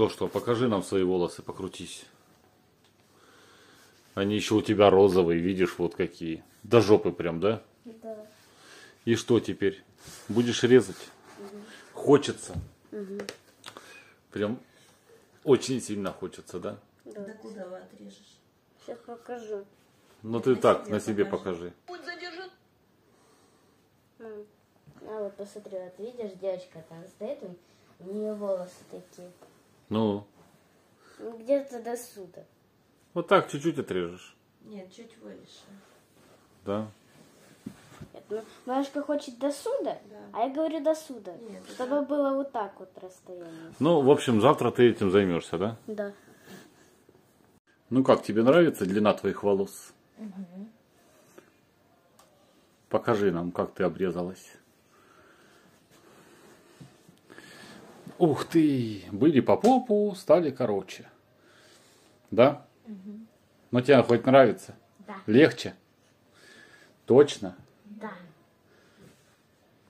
Что? Покажи нам свои волосы, покрутись. Они еще у тебя розовые, видишь, вот какие. До жопы прям, да? Да. И что теперь? Будешь резать? Хочется. Прям очень сильно хочется, да? Да куда вы отрежешь? Сейчас покажу. Ну ты так, на себе покажи. Путь задержан. А вот посмотри, вот видишь, девочка там стоит, у нее волосы такие. Ну, Ну, где-то до суда. вот так чуть-чуть отрежешь. Нет, чуть выше. Да? Нет, ну, Машка хочет до суда, Да. а я говорю до суда. Нет, Чтобы было вот так вот расстояние. Ну, в общем, завтра ты этим займешься, да? Да. Ну как, тебе нравится длина твоих волос? Покажи нам, как ты обрезалась. Ух ты! Были по попу, стали короче. Да? Но тебе хоть нравится? Да. Легче? Точно? Да.